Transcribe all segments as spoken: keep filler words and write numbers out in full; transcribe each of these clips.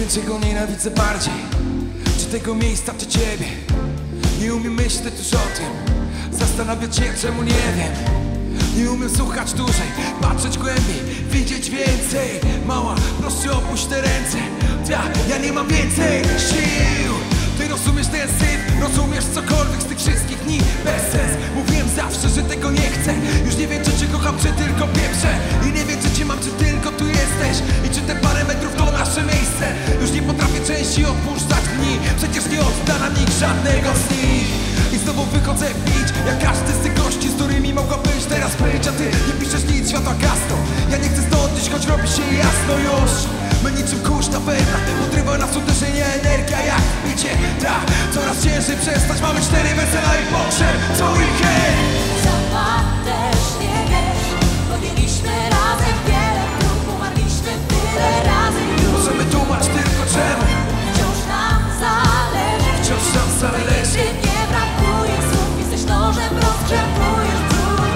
wiem, czego nienawidzę bardziej, czy tego miejsca, czy ciebie. Nie umiem myśleć już o tym, zastanawiać się, czemu nie wiem. Nie umiem słuchać dłużej, patrzeć głębiej, widzieć więcej. Mała, proszę opuść te ręce, ja, ja nie mam więcej sił. Ty rozumiesz ten syf, rozumiesz cokolwiek z tych wszystkich dni bez sens. Mówiłem zawsze, że tego nie chcę. Już nie wiem, czy cię kocham, czy tylko pieprzę. I nie wiem, czy cię mam, czy tylko tu jesteś. I czy te parę metrów to nasze miejsce. Już nie potrafię częściej odpuszczać dni. Przecież nie odda nam nikt żadnego z nich. I znowu wychodzę pić, jak każdy z tych gości, z którymi mogła być teraz pryć. A ty nie piszesz nic, światła gasną. Ja nie chcę stąd iść, choć robi się jasno już. My niczym kurz na pewno, podrywa nas uderzenie, energia jak bicie. Ta, coraz ciężej przestać, mamy cztery wesela i pogrzeb co weekend. Sama też nie wiesz, podjęliśmy razem wiele prób, umarliśmy tyle razy już. Możemy tłumać tylko czemu Wciąż nam zależy, wciąż nam zależy. Ci nie brakuje słów, jesteś nożem, rozgrzebujesz brzuch.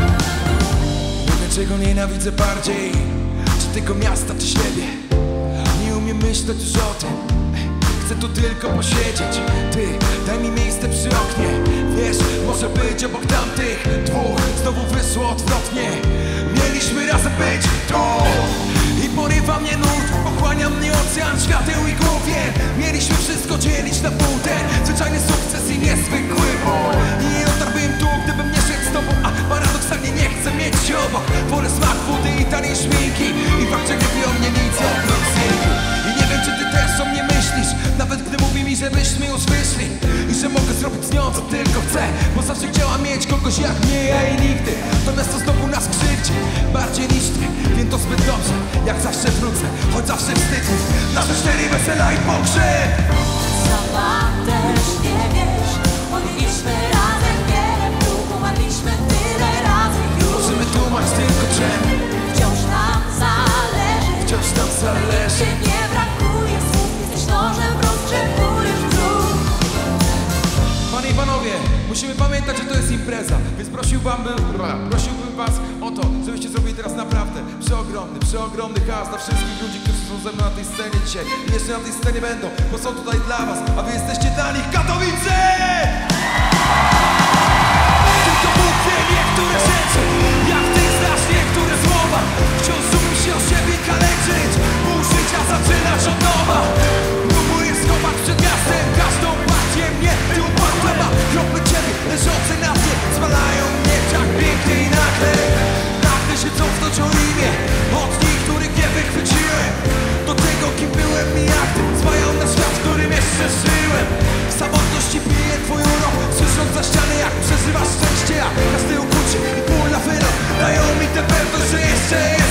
Nie wiem, czego nienawidzę bardziej, czy tego miasta, czy siebie. Nie umiem myśleć już o tym, chcę tu tylko posiedzieć. Ty, daj mi miejsce przy oknie. Wiesz, może być obok tamtych dwóch znowu wyszło odwrotnie. Mieliśmy razem być tu. I porywa mnie nurt, pochłania mnie ocean świateł i głowie. Mieliśmy wszystko dzielić na pół, ten zwyczajny sukces i niezwykły ból. I nie dotarłbym tu, gdybym nie szedł z tobą. A paradoksalnie nie chcę mieć się obok. Wolę smak wody i taniej szminki. I fakt, że nie wie o mnie nic oprócz synku. I nie wiem, czy ty też o mnie myślisz, nawet gdy mówi mi, żebyśmy już wyszli. I że mogę zrobić z nią co tylko chcę, bo zawsze chciała mieć kogoś jak mnie, ja i nigdy. To miasto znowu nas krzywdzi, bardziej niż ty. Wiem to zbyt dobrze, jak zawsze wrócę, choć zawsze wstyd. Nasze cztery wesela i pogrzeb. Sama też nie wiesz, podjęliśmy razem wiele prób, umarliśmy tyle razy już. Możemy tłumać tylko czemu Wciąż nam zależy, wciąż nam zależy. Ci nie brakuje słów, jesteś nożem, rozgrzebujesz brzuch. Panie i panowie, musimy pamiętać, że to jest impreza, więc prosiłbym, prosiłbym was o to, żebyście zrobili teraz naprawdę przeogromny, przeogromny hałas dla wszystkich ludzi, którzy są ze mną na tej scenie dzisiaj. I jeszcze na tej scenie będą, bo są tutaj dla was, a wy jesteście dla nich. Katowice! Tylko Bóg wie niektóre rzeczy, jak ty znasz niektóre słowa. Wciąż umiem się o siebie kaleczyć, pół życia zaczynać od nowa. Próbuję schować przed miastem każdą partię mnie. Ty upadła ma kropy ciebie leżące na dnie, zwalają mnie tak pięknie i nagle. Nagle się cofnąć o imię od nich, których nie wychwyciłem. Do tego kim byłem i jak ty zwają na świat, w którym jeszcze żyłem. W samotności piję twój urok, słysząc za ściany jak przeżywasz szczęście. Jak każdy ukłucie i ból na wyrok dają mi tę pewność, że jeszcze jest